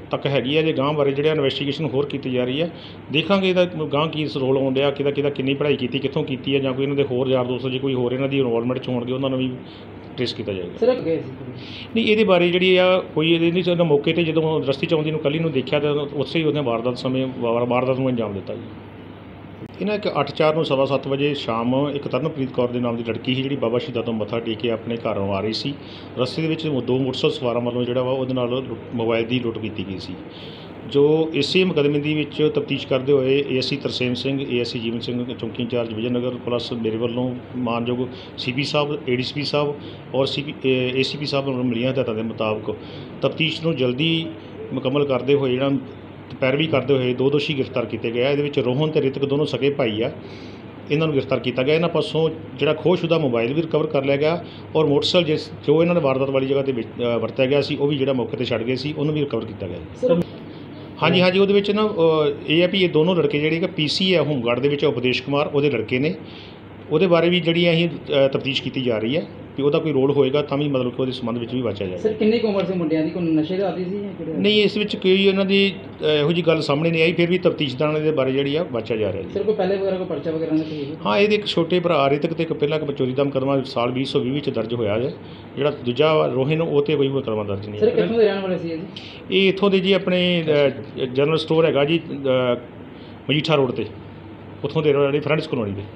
ਤੱਕ ਹੈਗੀ ਹੈ ਜੇ ਗਾਂਹ ਬਾਰੇ ਜਿਹੜਾ ਇਨਵੈਸਟੀਗੇਸ਼ਨ ਹੋਰ ਕੀਤੀ ਜਾ ਰਹੀ ਹੈ। ਦੇਖਾਂਗੇ ਇਹਦਾ ਗਾਂਹ ਕੀ ਰੋਲ ਆਉਣ ਡਿਆ, ਕਿਹਦਾ ਕਿਹਦਾ ਕਿੰਨੀ ਪੜ੍ਹਾਈ ਕੀਤੀ, ਕਿੱਥੋਂ ਕੀਤੀ ਹੈ, ਜਾਂ ਕੋਈ ਇਹਨਾਂ ਦੇ ਹੋਰ ਯਾਰ ਦੋਸਤ ਜੇ ਕੋਈ ਹੋਰ ਇਹਨਾਂ ਦੀ ਇਨਵੋਲਵਮੈਂਟ 'ਚ ਹੋਣਗੇ ਉਹਨਾਂ ਨੂੰ ਵੀ ਟ੍ਰੇਸ ਕੀਤਾ ਜਾਏਗਾ। ਸਰ ਗਏ ਸੀ ਕੁੜੀ? ਨਹੀਂ, ਇਹਦੇ ਬਾਰੇ ਜਿਹੜੀ ਆ ਕੋਈ ਇਹਦੇ ਨਹੀਂ ਸਾਨੂੰ ਮੌਕੇ 'ਤੇ ਜਦੋਂ ਰਸਤੇ 'ਚ ਆਉਂਦੀ ਨੂੰ ਕੱਲੀ ਨੂੰ ਦੇਖਿਆ ਤਾਂ ਉਸੇ ਹੀ ਉਹਨੇ ਵਾਰਦਾਤ ਸਮੇਂ ਵਾਰ- ਵਾਰਦਾਤ ਨੂੰ ਅੰਜਾਮ ਦਿੱਤਾ ਜੀ। ਇਹਨਾਂ ਇੱਕ ਅੱਠ ਚਾਰ ਨੂੰ ਸਵਾ ਸੱਤ ਵਜੇ ਸ਼ਾਮ ਇੱਕ ਤਰਨਪ੍ਰੀਤ ਕੌਰ ਦੇ ਨਾਮ ਦੀ ਲੜਕੀ ਸੀ ਜਿਹੜੀ ਬਾਬਾ ਸ਼ਹੀਦਾਂ ਤੋਂ ਮੱਥਾ ਟੇਕ ਕੇ ਆਪਣੇ ਘਰੋਂ ਆ ਰਹੀ ਸੀ। ਰਸਤੇ ਦੇ ਵਿੱਚ ਦੋ ਮੋਟਰਸਾਈਕਲ ਸਵਾਰਾਂ ਵੱਲੋਂ ਜਿਹੜਾ ਵਾ ਉਹਦੇ ਨਾਲ ਲੁੱਟ- ਮੋਬਾਈਲ ਦੀ ਲੁੱਟ ਕੀਤੀ ਗਈ ਸੀ। ਜੋ ਇਸੇ ਮੁਕੱਦਮੇ ਦੀ ਵਿੱਚ ਤਫਤੀਸ਼ ਕਰਦੇ ਹੋਏ ਏਐਸਸੀ ਤਰਸੇਮ ਸਿੰਘ, ਏਐਸਸੀ ਜੀਵਨ ਸਿੰਘ, ਚੌਂਕੀ ਇੰਚਾਰਜ ਵਿਜੇ ਨਗਰ, ਪਲੱਸ ਮੇਰੇ ਵੱਲੋਂ ਮਾਨਯੋਗ ਸੀਪੀ ਸਾਹਿਬ, ਏਡੀਸੀਪੀ ਸਾਹਿਬ ਔਰ ਸੀਪੀ ਏਸੀਪੀ ਸਾਹਿਬ ਨੂੰ ਮਿਲੀਆਂ ਹਦਾਇਤਾਂ ਦੇ ਮੁਤਾਬਕ ਤਫਤੀਸ਼ ਨੂੰ ਜਲਦੀ ਮੁਕੰਮਲ ਕਰਦੇ ਹੋਏ ਜਿਹੜਾ ਪੈਰਵੀ ਕਰਦੇ ਹੋਏ ਦੋ ਦੋਸ਼ੀ ਗ੍ਰਿਫਤਾਰ ਕੀਤੇ ਗਏ ਆ। ਇਹਦੇ ਵਿੱਚ ਰੋਹਨ ਤੇ ਰਿਤਕ ਦੋਨੋਂ ਸਕੇ ਭਾਈ ਆ। ਇਹਨਾਂ ਨੂੰ ਗ੍ਰਿਫਤਾਰ ਕੀਤਾ ਗਿਆ। ਇਹਨਾਂ ਪਾਸੋਂ ਜਿਹੜਾ ਖੋਹਸ਼ੁਦਾ ਮੋਬਾਈਲ ਵੀ ਰਿਕਵਰ ਕਰ ਲਿਆ ਗਿਆ ਔਰ ਮੋਟਰਸਾਈਕਲ ਜਿਸ ਜੋ ਇਹਨਾਂ ਨੇ ਵਾਰਦਾਤ ਵਾਲੀ ਜਗ੍ਹਾ 'ਤੇ ਵਿੱਚ ਅ, ਵਰਤਿਆ ਗਿਆ ਸੀ ਉਹ ਵੀ ਜਿਹੜਾ ਮੌਕੇ 'ਤੇ ਛੱਡ ਗਏ ਸੀ ਉਹਨੂੰ ਵੀ ਰਿਕਵਰ ਕੀਤਾ ਗਿਆ। ਸਰ ਹਾਂਜੀ ਹਾਂਜੀ ਉਹਦੇ ਵਿੱਚ ਨਾ ਅ, ਇਹ ਹੈ ਵੀ ਇਹ ਦੋਨੋਂ ਲੜਕੇ ਜਿਹੜੇ ਕਿ ਪੀਸੀ ਹੈ ਹੋਮਗਾਰਡ ਦੇ ਵਿੱਚ ਉਪਦੇਸ਼ ਕੁਮਾਰ ਉਹਦੇ ਲੜਕੇ ਨੇ। ਉਹਦੇ ਬਾਰੇ ਵੀ ਜਿਹੜੀ ਅਸੀਂ ਤਫਤੀਸ਼ ਕੀਤੀ ਜਾ ਰਹੀ ਹੈ ਵੀ ਉਹਦਾ ਕੋਈ ਰੋਲ ਹੋਏਗਾ ਤਾਂ ਵੀ ਮਤਲਬ ਕਿ ਉਹਦੇ ਸੰਬੰਧ ਵਿੱਚ ਵੀ ਵਾਚਿਆ ਜਾਏਗਾ। ਸਰ ਕਿੰਨੀ ਕੁ ਉਮਰ ਸੀ ਮੁੰਡਿਆਂ ਦੀ? ਕੋਈ ਨਸ਼ੇ ਦਾ ਆਦੀ ਸੀ ਜਾਂ ਕਿਹੜੇ? ਨਹੀਂ, ਇਸ ਵਿੱਚ ਕੋਈ ਉਹਨਾਂ ਦੀ ਅ, ਇਹੋ ਜਿਹੀ ਗੱਲ ਸਾਹਮਣੇ ਨਹੀਂ ਆਈ। ਫਿਰ ਵੀ ਤਫਤੀਸ਼ਦਾਰਾਂ ਦੇ ਬਾਰੇ ਜਿਹੜੀ ਆ ਵਾਚਿਆ ਜਾ ਰਿਹਾ ਜੀ। ਸਰ ਕੋਈ ਪਹਿਲੇ ਵਗੈਰਾ ਕੋਈ ਪਰਚਾ ਵਗੈਰਾ ਨਾ ਕੋਈ? ਹਾਂ, ਇਹਦੇ ਇੱਕ ਛੋਟੇ ਭਰਾ ਰਿਤਕ ਤੇ ਇੱਕ ਪਹਿਲਾਂ ਇੱਕ ਚੋਰੀ ਦਾ ਮੁਕੱਦਮਾ ਸਾਲ ਵੀਹ ਸੌ ਵੀਹ ਵਿੱਚ ਦਰਜ ਹੋਇਆ ਹੈ। ਜਿਹੜਾ ਦੂਜਾ ਵਾ ਰੋਹਿਨ ਉਹ 'ਤੇ ਕੋਈ ਮੁਕੱਦਮਾ ਦਰਜ ਨਹੀਂ ਸਰ ਹੈ। ਕਿੱਥੋਂ ਦੇ ਰਹਿਣ ਵਾਲੇ ਸੀ ਇਹ ਜੀ? ਇਹ ਇੱਥੋਂ ਦੇ ਜੀ ਆਪਣੇ ਅ, ਜਨਰਲ ਸਟੋਰ ਹੈਗਾ ਜੀ ਅ, ਮਜੀਠਾ ਰੋਡ 'ਤੇ, ਉੱਥੋਂ ਦੇ ਜਿਹੜੀ ਫਰੈਂਡਸ ਕਲੋਨੀ ਦੇ।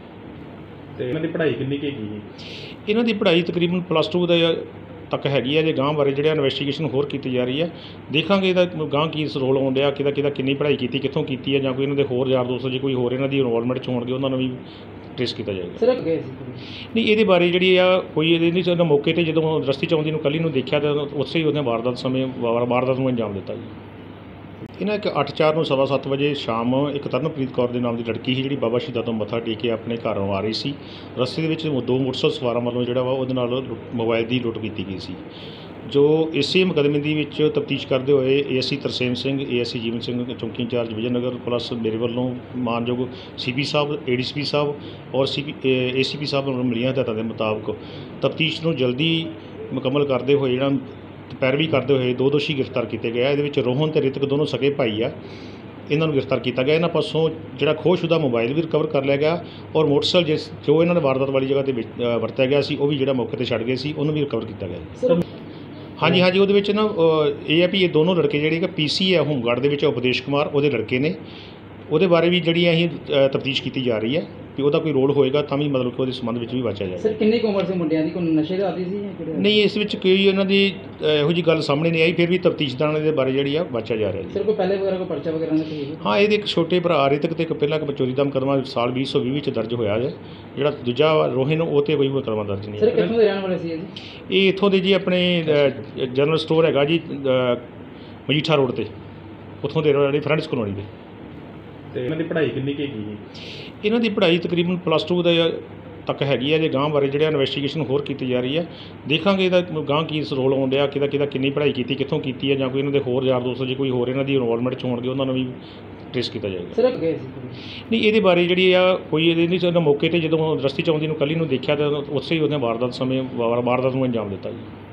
ਤੇ ਇਹਨਾਂ ਦੀ ਪੜ੍ਹਾਈ ਕਿੰਨੀ ਕੁ ਹੈਗੀ ਜੀ? ਇਹਨਾਂ ਦੀ ਪੜ੍ਹਾਈ ਤਕਰੀਬਨ ਪਲੱਸ ਟੂ ਦਾ ਤੱਕ ਹੈਗੀ ਹੈ ਜੇ ਗਾਂਹ ਬਾਰੇ ਜਿਹੜਾ ਇਨਵੈਸਟੀਗੇਸ਼ਨ ਹੋਰ ਕੀਤੀ ਜਾ ਰਹੀ ਹੈ। ਦੇਖਾਂਗੇ ਇਹਦਾ ਗਾਂਹ ਕੀ ਰੋਲ ਆਉਣ ਡਿਆ, ਕਿਹਦਾ ਕਿਹਦਾ ਕਿੰਨੀ ਪੜ੍ਹਾਈ ਕੀਤੀ, ਕਿੱਥੋਂ ਕੀਤੀ ਹੈ, ਜਾਂ ਕੋਈ ਇਹਨਾਂ ਦੇ ਹੋਰ ਯਾਰ ਦੋਸਤ ਜੇ ਕੋਈ ਹੋਰ ਇਹਨਾਂ ਦੀ ਇਨਵੋਲਵਮੈਂਟ 'ਚ ਹੋਣਗੇ ਉਹਨਾਂ ਨੂੰ ਵੀ ਟ੍ਰੇਸ ਕੀਤਾ ਜਾਏਗਾ। ਸਰ ਗਏ ਸੀ ਕੁੜੀ? ਨਹੀਂ, ਇਹਦੇ ਬਾਰੇ ਜਿਹੜੀ ਆ ਕੋਈ ਇਹਦੇ ਨਹੀਂ ਸਾਨੂੰ ਮੌਕੇ 'ਤੇ ਜਦੋਂ ਰਸਤੇ 'ਚ ਆਉਂਦੀ ਨੂੰ ਕੱਲੀ ਨੂੰ ਦੇਖਿਆ ਤਾਂ ਉਸੇ ਹੀ ਉਹਨੇ ਵਾਰਦਾਤ ਸਮੇਂ ਵਾਰ- ਵਾਰਦਾਤ ਨੂੰ ਅੰਜਾਮ ਦਿੱਤਾ ਜੀ। ਇਹਨਾਂ ਇੱਕ ਅੱਠ ਚਾਰ ਨੂੰ ਸਵਾ ਸੱਤ ਵਜੇ ਸ਼ਾਮ ਇੱਕ ਤਰਨਪ੍ਰੀਤ ਕੌਰ ਦੇ ਨਾਮ ਦੀ ਲੜਕੀ ਸੀ ਜਿਹੜੀ ਬਾਬਾ ਸ਼ਹੀਦਾਂ ਤੋਂ ਮੱਥਾ ਟੇਕ ਕੇ ਆਪਣੇ ਘਰੋਂ ਆ ਰਹੀ ਸੀ। ਰਸਤੇ ਦੇ ਵਿੱਚ ਦੋ ਮੋਟਰਸਾਈਕਲ ਸਵਾਰਾਂ ਵੱਲੋਂ ਜਿਹੜਾ ਵਾ ਉਹਦੇ ਨਾਲ ਲੁੱਟ- ਮੋਬਾਈਲ ਦੀ ਲੁੱਟ ਕੀਤੀ ਗਈ ਸੀ। ਜੋ ਇਸੇ ਮੁਕੱਦਮੇ ਦੀ ਵਿੱਚ ਤਫਤੀਸ਼ ਕਰਦੇ ਹੋਏ ਏਐਸਸੀ ਤਰਸੇਮ ਸਿੰਘ, ਏਐਸਸੀ ਜੀਵਨ ਸਿੰਘ, ਚੌਂਕੀ ਇੰਚਾਰਜ ਵਿਜੇ ਨਗਰ, ਪਲੱਸ ਮੇਰੇ ਵੱਲੋਂ ਮਾਨਯੋਗ ਸੀਪੀ ਸਾਹਿਬ, ਏਡੀਸੀਪੀ ਸਾਹਿਬ ਔਰ ਸੀਪੀ ਏਸੀਪੀ ਸਾਹਿਬ ਨੂੰ ਮਿਲੀਆਂ ਹਦਾਇਤਾਂ ਦੇ ਮੁਤਾਬਕ ਤਫਤੀਸ਼ ਨੂੰ ਜਲਦੀ ਮੁਕੰਮਲ ਕਰਦੇ ਹੋਏ ਜਿਹੜਾ ਪੈਰਵੀ ਕਰਦੇ ਹੋਏ ਦੋ ਦੋਸ਼ੀ ਗ੍ਰਿਫਤਾਰ ਕੀਤੇ ਗਏ ਆ। ਇਹਦੇ ਵਿੱਚ ਰੋਹਨ ਤੇ ਰਿਤਕ ਦੋਨੋਂ ਸਕੇ ਭਾਈ ਆ। ਇਹਨਾਂ ਨੂੰ ਗ੍ਰਿਫਤਾਰ ਕੀਤਾ ਗਿਆ। ਇਹਨਾਂ ਪਾਸੋਂ ਜਿਹੜਾ ਖੋਹਸ਼ੁਦਾ ਮੋਬਾਈਲ ਵੀ ਰਿਕਵਰ ਕਰ ਲਿਆ ਗਿਆ ਔਰ ਮੋਟਰਸਾਈਕਲ ਜਿਸ ਜੋ ਇਹਨਾਂ ਨੇ ਵਾਰਦਾਤ ਵਾਲੀ ਜਗ੍ਹਾ 'ਤੇ ਵਿੱਚ ਅ, ਵਰਤਿਆ ਗਿਆ ਸੀ ਉਹ ਵੀ ਜਿਹੜਾ ਮੌਕੇ 'ਤੇ ਛੱਡ ਗਏ ਸੀ ਉਹਨੂੰ ਵੀ ਰਿਕਵਰ ਕੀਤਾ ਗਿਆ। ਸਰ ਹਾਂਜੀ ਹਾਂਜੀ ਉਹਦੇ ਵਿੱਚ ਨਾ ਅ, ਇਹ ਹੈ ਵੀ ਇਹ ਦੋਨੋਂ ਲੜਕੇ ਜਿਹੜੇ ਕਿ ਪੀਸੀ ਹੈ ਹੋਮਗਾਰਡ ਦੇ ਵਿੱਚ ਉਪਦੇਸ਼ ਕੁਮਾਰ ਉਹਦੇ ਲੜਕੇ ਨੇ। ਉਹਦੇ ਬਾਰੇ ਵੀ ਜਿਹੜੀ ਅਸੀਂ ਤਫਤੀਸ਼ ਕੀਤੀ ਜਾ ਰਹੀ ਹੈ ਵੀ ਉਹਦਾ ਕੋਈ ਰੋਲ ਹੋਏਗਾ ਤਾਂ ਵੀ ਮਤਲਬ ਕਿ ਉਹਦੇ ਸੰਬੰਧ ਵਿੱਚ ਵੀ ਵਾਚਿਆ ਜਾਏਗਾ। ਸਰ ਕਿੰਨੀ ਕੁ ਉਮਰ ਸੀ ਮੁੰਡਿਆਂ ਦੀ? ਕੋਈ ਨਸ਼ੇ ਦਾ ਆਦੀ ਸੀ ਜਾਂ ਕਿਹੜੇ? ਨਹੀਂ, ਇਸ ਵਿੱਚ ਕੋਈ ਉਹਨਾਂ ਦੀ ਅ, ਇਹੋ ਜਿਹੀ ਗੱਲ ਸਾਹਮਣੇ ਨਹੀਂ ਆਈ। ਫਿਰ ਵੀ ਤਫਤੀਸ਼ਦਾਰਾਂ ਦੇ ਬਾਰੇ ਜਿਹੜੀ ਆ ਵਾਚਿਆ ਜਾ ਰਿਹਾ ਜੀ। ਸਰ ਕੋਈ ਪਹਿਲੇ ਵਗੈਰਾ ਕੋਈ ਪਰਚਾ ਵਗੈਰਾ ਨਾ ਕੋਈ? ਹਾਂ, ਇਹਦੇ ਇੱਕ ਛੋਟੇ ਭਰਾ ਰਿਤਕ ਤੇ ਇੱਕ ਪਹਿਲਾਂ ਇੱਕ ਚੋਰੀ ਦਾ ਮੁਕੱਦਮਾ ਸਾਲ ਵੀਹ ਸੌ ਵੀਹ ਵਿੱਚ ਦਰਜ ਹੋਇਆ ਹੈ। ਜਿਹੜਾ ਦੂਜਾ ਵਾ ਰੋਹਿਨ ਉਹ 'ਤੇ ਕੋਈ ਮੁਕੱਦਮਾ ਦਰਜ ਨਹੀਂ ਸਰ ਹੈ। ਕਿੱਥੋਂ ਦੇ ਰਹਿਣ ਵਾਲੇ ਸੀ ਇਹ ਜੀ? ਇਹ ਇੱਥੋਂ ਦੇ ਜੀ ਆਪਣੇ ਅ, ਜਨਰਲ ਸਟੋਰ ਹੈਗਾ ਜੀ ਅ, ਮਜੀਠਾ ਰੋਡ 'ਤੇ, ਉੱਥੋਂ ਦੇ ਜਿਹੜੀ ਫਰੈਂਡਸ ਕਲੋਨੀ ਦੇ। ਤੇ ਇਹਨਾਂ ਦੀ ਪੜ੍ਹਾਈ ਕਿੰਨੀ ਕੁ ਹੈਗੀ ਜੀ? ਇਹਨਾਂ ਦੀ ਪੜ੍ਹਾਈ ਤਕਰੀਬਨ ਪਲੱਸ ਟੂ ਦਾ ਤੱਕ ਹੈਗੀ ਹੈ ਜੇ ਗਾਂਹ ਬਾਰੇ ਜਿਹੜਾ ਇਨਵੈਸਟੀਗੇਸ਼ਨ ਹੋਰ ਕੀਤੀ ਜਾ ਰਹੀ ਹੈ। ਦੇਖਾਂਗੇ ਇਹਦਾ ਗਾਂਹ ਕੀ ਰੋਲ ਆਉਣ ਡਿਆ, ਕਿਹਦਾ ਕਿਹਦਾ ਕਿੰਨੀ ਪੜ੍ਹਾਈ ਕੀਤੀ, ਕਿੱਥੋਂ ਕੀਤੀ ਹੈ, ਜਾਂ ਕੋਈ ਇਹਨਾਂ ਦੇ ਹੋਰ ਯਾਰ ਦੋਸਤ ਜੇ ਕੋਈ ਹੋਰ ਇਹਨਾਂ ਦੀ ਇਨਵੋਲਵਮੈਂਟ 'ਚ ਹੋਣਗੇ ਉਹਨਾਂ ਨੂੰ ਵੀ ਟ੍ਰੇਸ ਕੀਤਾ ਜਾਏਗਾ। ਸਰ ਗਏ ਸੀ ਕੁੜੀ? ਨਹੀਂ, ਇਹਦੇ ਬਾਰੇ ਜਿਹੜੀ ਆ ਕੋਈ ਇਹਦੇ ਨਹੀਂ ਸਾਨੂੰ ਮੌਕੇ 'ਤੇ ਜਦੋਂ ਰਸਤੇ 'ਚ ਆਉਂਦੀ ਨੂੰ ਕੱਲੀ ਨੂੰ ਦੇਖਿਆ ਤਾਂ ਉਸੇ ਹੀ ਉਹਨੇ ਵਾਰਦਾਤ ਸਮੇਂ ਵਾਰ- ਵਾਰਦਾਤ ਨੂੰ ਅੰਜਾਮ ਦਿੱਤਾ ਜੀ।